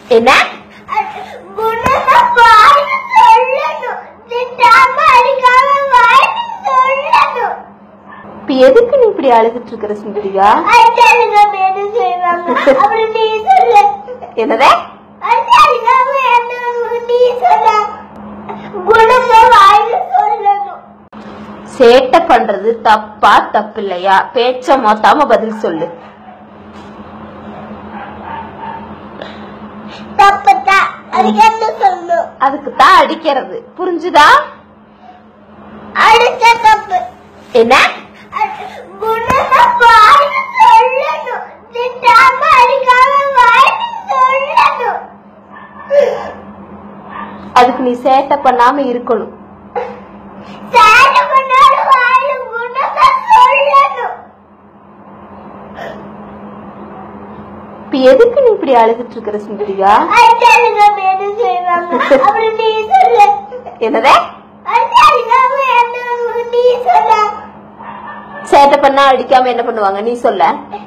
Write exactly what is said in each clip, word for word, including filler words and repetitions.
என்ன எதுக்கு நீ இப்படி அழுதுட்டு இருக்கிற ஸ்மிருதிகா? என்னதே சேட்டை பண்றது தப்பா தப்பு இல்லையா? பேச்ச மொத்தாம பதில் சொல்லு. அதுக்கு தான் அடிக்கிறது, புரிஞ்சுதா? என்ன அதுக்கு நீ சேட்டை பண்ணாம இருக்கணும். எதுக்கு நீ இப்படி அழுதுட்டு இருக்கிற ஸ்மிருதிகா? என்னதே சேட்டை பண்ணா அடிக்காம என்ன பண்ணுவாங்க நீ சொல்ல?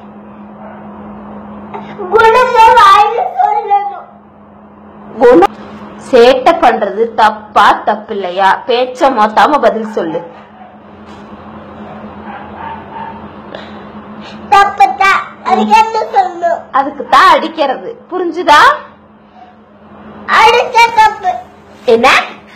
சேட்டை பண்றது தப்பா தப்பு இல்லையா? பேச்ச மொத்தாம பதில் சொல்லு. அதுக்கு தான் அடிக்கிறது, புரிஞ்சுதா? என்ன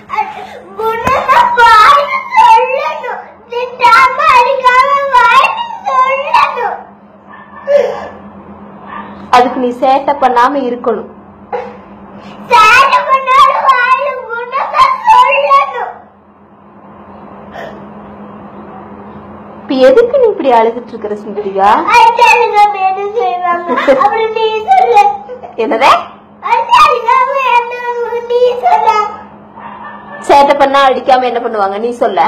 அதுக்கு நீ சேட்டை பண்ணாம இருக்கணும். எதுக்கு நீ இப்படி அழுதுட்டு இருக்கிற ஸ்மிருதிகா? என்னதே சேட்டை பண்ணா அடிக்காம என்ன பண்ணுவாங்க நீ சொல்ல?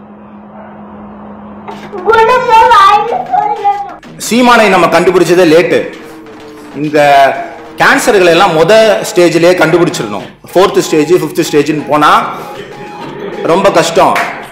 சீமானை நம்ம கண்டுபிடிச்சதே லேட்டு. இந்த கேன்சர்களை எல்லாம் முத ஸ்டேஜ்லயே கண்டுபிடிச்சிடணும். ஃபோர்த் ஸ்டேஜ் ஃபிஃப்த் ஸ்டேஜ்னு போனா ரொம்ப கஷ்டம்.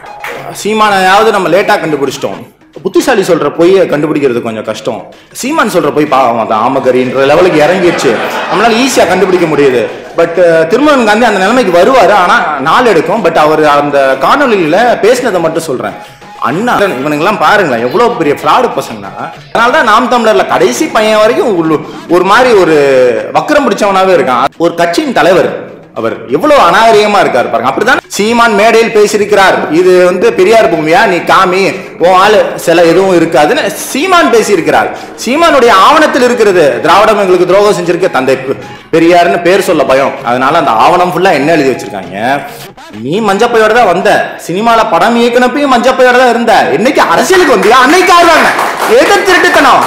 சீமானையாவது நம்ம லேட்டா கண்டுபிடிச்சிட்டோம். புத்திசாலி சொல்ற போய் கண்டுபிடிக்கிறது கொஞ்சம் கஷ்டம். சீமான் சொல்ற போய் பாவம் ஆமகரின்ற லெவலுக்கு இறங்கிடுச்சு, நம்மளால ஈஸியா கண்டுபிடிக்க முடியுது. பட் திருமணன் காந்தி அந்த நிலைமைக்கு வருவாரு, ஆனா நாள் எடுக்கும். பட் அவர் அந்த காணொலியில பேசினதை மட்டும் சொல்றேன். அண்ணா இவனுங்கெல்லாம் பாருங்களேன் எவ்வளவு பெரிய ஃப்ராடு பசங்கன்னா. அதனாலதான் நாம் தமிழர்ல கடைசி பையன் வரைக்கும் ஒரு மாதிரி ஒரு வக்கரம் பிடிச்சவனாவே இருக்கான். ஒரு கட்சியின் தலைவர் அவர் எவ்வளவு அநாகரிகமா இருக்காரு பாருங்க. அப்படிதான் சீமான் மேடையில் பேசியிருக்கிறார். இது வந்து பெரியார் பூமியா, நீ காமி உன் ஆளு சில எதுவும் இருக்காதுன்னு சீமான் பேசியிருக்கிறார். சீமானுடைய ஆவணத்தில் இருக்கிறது திராவிடம் எங்களுக்கு துரோகம் செஞ்சிருக்க தந்தை பெரியார்னு பேர் சொல்ல பயம். அதனால அந்த ஆவணம் ஃபுல்லா என்ன எழுதி வச்சிருக்காங்க. நீ மஞ்சப்பையோட தான் வந்த, சினிமால படம் இயக்குனப்பையும் மஞ்சப்பையோட தான் இருந்த, என்னைக்கு அரசியலுக்கு வந்தியா அன்னைக்கு ஆடுவாங்க. எது திருட்டுத்தனம்,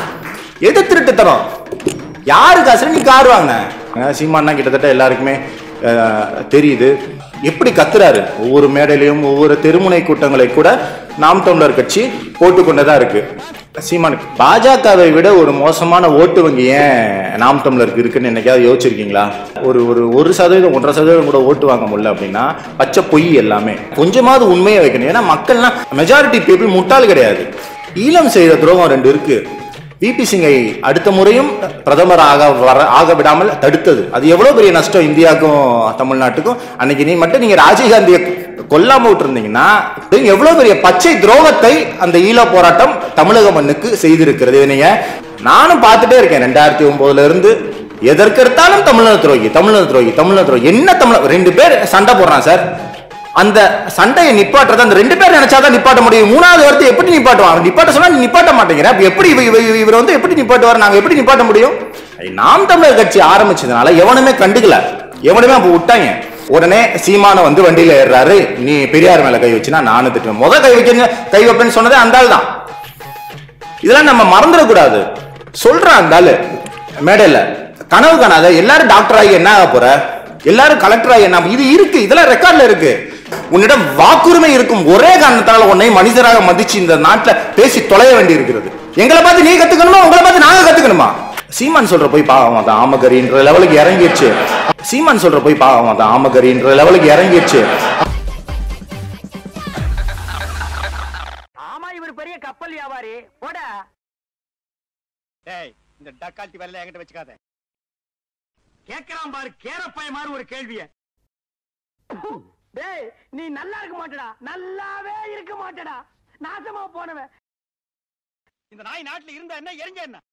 எது திருட்டுத்தனம், யாரு காசு நீ காருவாங்க. சீமானா கிட்டத்தட்ட எல்லாருக்குமே தெரியுது எப்படி கத்துறாரு. ஒவ்வொரு மேடையிலையும் ஒவ்வொரு தெருமுனை கூட்டங்களை கூட நாம் தமிழர் கட்சி போட்டுக்கொண்டதா இருக்கு. சீமானுக்கு பாஜகவை விட ஒரு மோசமான ஓட்டு வங்கி ஏன் நாம் தமிழருக்கு இருக்குன்னு என்னைக்காவது யோசிச்சிருக்கீங்களா? ஒரு ஒரு ஒரு சதவீதம் ஒன்றரை சதவீதம் கூட ஓட்டு வாங்க முடியல அப்படின்னா பச்சை பொய் எல்லாமே. கொஞ்சமாவது உண்மையை வைக்கணும். ஏன்னா மக்கள்லாம் மெஜாரிட்டி பீப்புள் முட்டாள் கிடையாது. ஈழம் செய்த துரோகம் ரெண்டு இருக்கு. விபி சிங்கை அடுத்த முறையும் பிரதமர் ஆக வர ஆக விடாமல் தடுத்தது. அது எவ்வளவு பெரிய நஷ்டம் இந்தியாவுக்கும் தமிழ்நாட்டுக்கும். அன்னைக்கு நீ மட்டும் நீங்க ராஜீவ்காந்தியை கொல்லாம விட்டுருந்தீங்கன்னா எவ்வளவு பெரிய பச்சை துரோகத்தை அந்த ஈழ போராட்டம் தமிழக மண்ணுக்கு செய்திருக்கிறது. நீங்க நானும் பார்த்துட்டே இருக்கேன். ரெண்டாயிரத்தி ஒன்பதுல இருந்து எதற்கெடுத்தாலும் தமிழக துரோகி தமிழக துரோகி தமிழக துரோகி. என்ன தமிழ் ரெண்டு பேர் சண்டை போடுறான் சார். அந்த சண்டையை நிப்பாட்டுறது அந்த ரெண்டு பேர் நினைச்சாதான் நிப்பாட்ட முடியும். மூணாவது வார்த்தை எப்படி நிப்பாட்டுவான்? நிப்பாட்ட சொன்னா நீ நிப்பாட்ட மாட்டேங்கிற. எப்படி இவர் வந்து எப்படி நிப்பாட்டுவார்? நாங்க எப்படி நிப்பாட்ட முடியும்? நாம் தமிழர் கட்சி ஆரம்பிச்சதுனால எவனுமே கண்டுக்கல, எவனுமே அப்ப விட்டாங்க. உடனே சீமான வந்து வண்டியில ஏறாரு. நீ பெரியார் மேல கை வச்சுனா நானும் திட்டுவேன். முத கை வைக்க கை வைப்பேன்னு சொன்னதே அந்த ஆள் தான். இதெல்லாம் நம்ம மறந்துடக்கூடாது. சொல்றான் அந்த ஆளு மேடையில, கனவு காணாத எல்லாரும் டாக்டர் ஆகி என்ன ஆக போற, எல்லாரும் கலெக்டர் ஆகி என்ன, இது இருக்கு, இதெல்லாம் ரெக்கார்ட்ல இருக்கு. உன்னிடம் வாக்குரிமை இருக்கும் ஒரே காரணத்தால உன்னை மனிதராக மதிச்சு இந்த நாட்டில் பேசி தொலைய வேண்டி இருக்கிறது. எங்களை பார்த்து நீ கத்துக்கணுமா, உங்களை பார்த்து நாங்க கத்துக்கணுமா? சீமான் சொல்ற போய் பாவம் அந்த ஆமகரின்ற லெவலுக்கு இறங்கிடுச்சு. சீமான் சொல்ற போய் பாவம் அந்த ஆமகரின்ற லெவலுக்கு இறங்கிடுச்சு. ஆமா இவர் பெரிய கப்பல் வியாபாரி. போடா டேய், இந்த டக்கால்ட்டி வேலையில என்கிட்ட வச்சுக்காத. கேக்குறான் பாரு கேரப்பாய மாதிரி ஒரு கேள்விய. டேய் நீ நல்லா இருக்க மாட்டடா, நல்லாவே இருக்க மாட்டடா, நாசமா போனவன். இந்த நாய் நாட்டுல இருந்தா என்ன எரிஞ்ச என்ன?